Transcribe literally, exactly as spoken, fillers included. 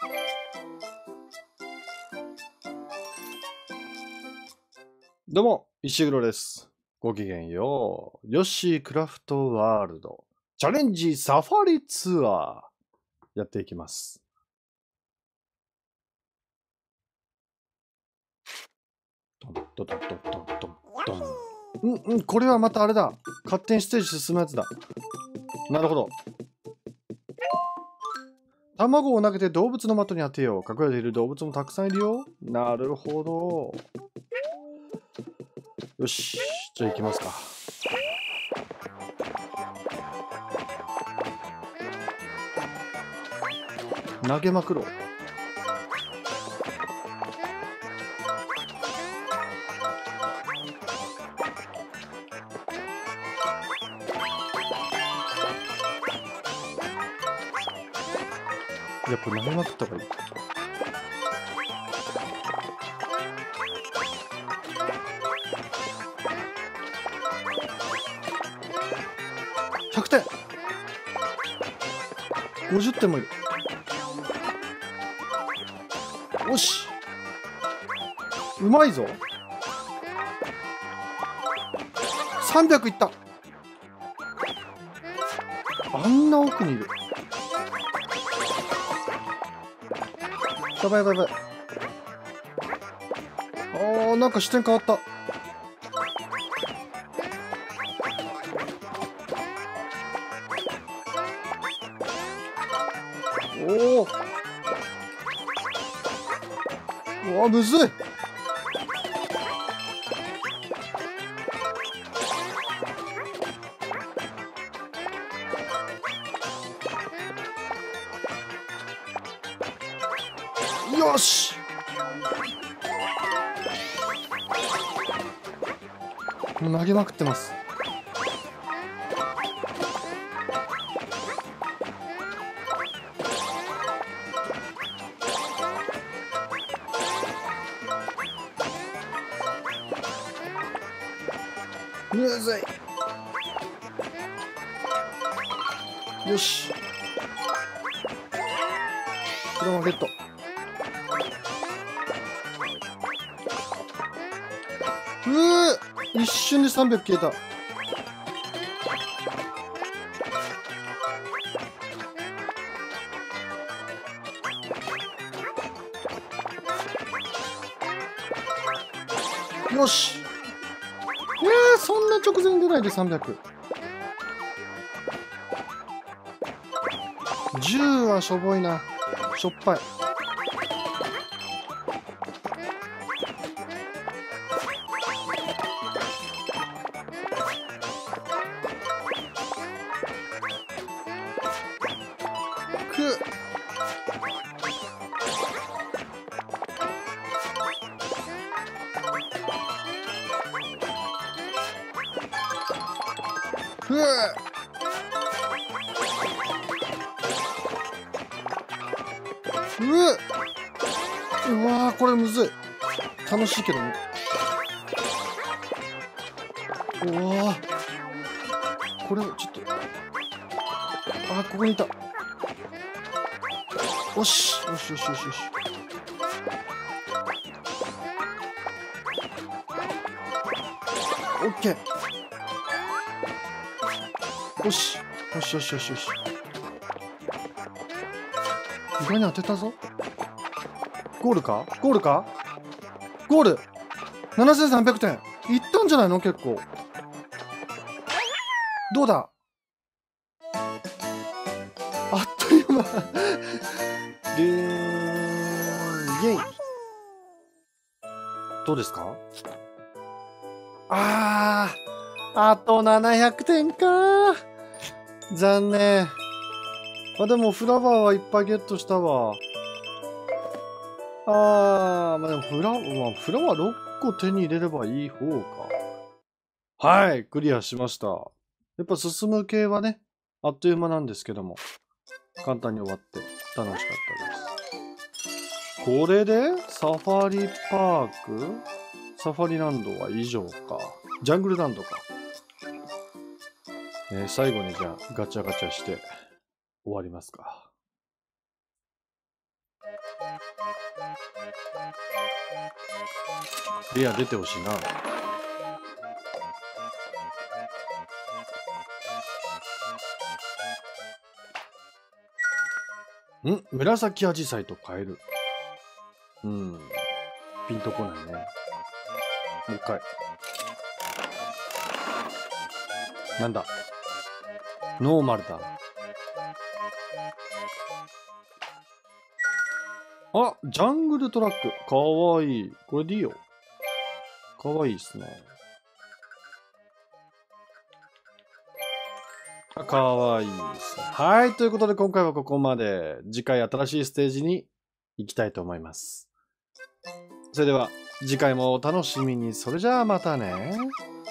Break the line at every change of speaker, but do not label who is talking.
どうも、石黒です。ごきげんよう。ヨッシークラフトワールドチャレンジサファリツアーやっていきます。トントントントントントントン。うんうん、これはまたあれだ。勝手にステージ進むやつだ。なるほど。卵を投げて動物の的に当てよう。隠れている動物もたくさんいるよ。なるほど。よし、じゃあ行きますか。投げまくろう。やっぱ投げまくった方がいい。ひゃくてん !ごじゅってんもいる。よし、うまいぞ。さんびゃくいった。あんな奥にいる。やばいやばいやばい。あー、なんか視点変わった。おお、うわ、むずい。よし、投げまくってます。むずい。よし、これもゲット。うー、一瞬でさんびゃく消えた。よし。えー、そんな直前に出ないでさんびゃく。じゅうはしょぼいな。しょっぱい。くふう、うう、うわー、これむずい。楽しいけどね。うわー、これちょっと、あ、ここにいた。よしよしよしよしよし。オッケー。よしよしよしよしよし。意外に当てたぞ。ゴールかゴールかゴール。ななせんさんびゃくてんいったんじゃないの。結構。どうだ。あっという間。ゲーイエイ。どうですか。あー、あとななひゃくてんか。残念。まあでもフラワーはいっぱいゲットしたわ。あー、まあでもフラ、まあ、フラワーろっこ手に入れればいい方か。はい、クリアしました。やっぱ進む系はね、あっという間なんですけども、簡単に終わって楽しかったです。これでサファリパーク、サファリランドは以上か。ジャングルランドか。えー、最後にじゃあガチャガチャして終わりますか。 レア出てほしいな。ん紫アジサイとカエル。うん。ピンとこないね。もう一回。なんだ。ノーマルだ。あ、ジャングルトラック。かわいい。これでいいよ。かわいいっすね。かわいいですね。はい。ということで今回はここまで。次回新しいステージに行きたいと思います。それでは次回もお楽しみに。それじゃあまたね。